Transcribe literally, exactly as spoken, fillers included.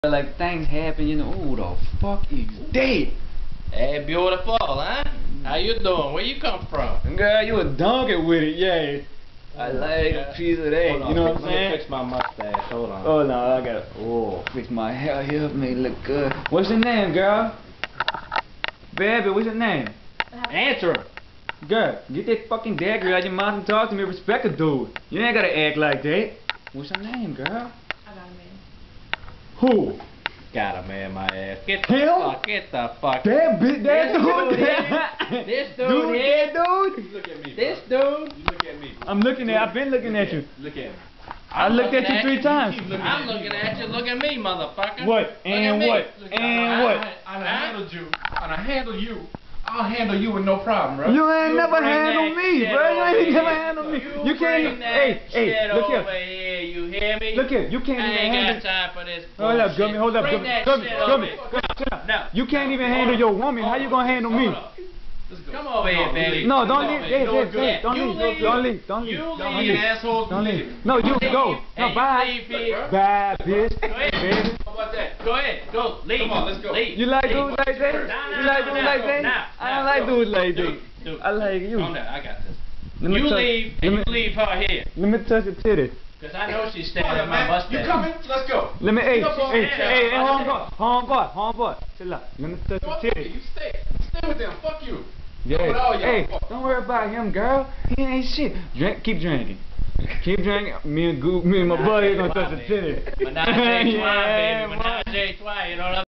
Like things happen, you know. Who the fuck is dead? Hey, beautiful, huh? How you doing? Where you come from? Girl, you a donkey with it, yeah. I like a piece of that. Hold on, You know what I'm let me saying? fix my mustache. Hold on. Oh no, I gotta. Oh, fix my hair here, make it look good. What's your name, girl? Baby, what's your name? Answer him. Girl, get that fucking dagger out of your mouth and talk to me. Respect a dude. You ain't gotta act like that. What's your name, girl? I got a man. Who? Got a man, my ass. Get the Him? fuck. Get the fuck. That bitch, that This dude. dude here. This dude dude, here. that dude. Look at me. This dude. You look at me. I'm looking at. I've been looking at you. Look at me. I looked at you three times. I'm looking at you. Look at me, motherfucker. What? Look And at me. what? Look And at what? I, I, I I, handled you. I handle you. I'll handle you with no problem, bro. You ain't You never bring handled that me, shit bro. You over ain't here. never handled me. You, You can't bring even. that Hey, shit hey, look over here. here. You hear me? Look here. You can't I even ain't handle. got time for this Hold up, bullshit. Gummy. Hold up, Bring Gummy. that Gummy, shit Gummy, over here. Gummy, chill out. No. You can't even handle your woman. How you gonna handle me? Let's go. Come over here, baby. No, don't Come leave. over Hey, here. hey, hey, don't You leave. leave. Don't leave. Don't leave. You Don't leave, leave. assholes. Don't You leave. leave. No, you Leave. go. Hey, No, you bye. leave here. Bye, bitch. Go ahead. Baby. How about that? Go ahead. Go. Leave. Come on, let's go. Leave. You like Leave. dudes like that? Nah, nah, You like nah, dudes nah, like that? nah, I nah, don't like go. dudes like Dude, that. dude. I like you. Calm down. I got this. Let me You touch- leave let and me- you leave her here. Let me touch your titty. Cause I know she's Come standing on, at my man. mustache. You coming? Let's go. Let me, hey, Get up on hey, me. hey, hey, Yeah, homeboy, homeboy, homeboy, chill out. Let me touch No, your fuck you. titty. You stay. Stay with them. Fuck you. Yeah. With all y'all. Hey, Fuck. don't worry about him, girl. He ain't shit. Drink, keep drinking. Keep drinking. Me and Goo, me and my buddy gonna touch the titty. Menage a trois, Yeah, baby. man. Menage a trois. You know what I'm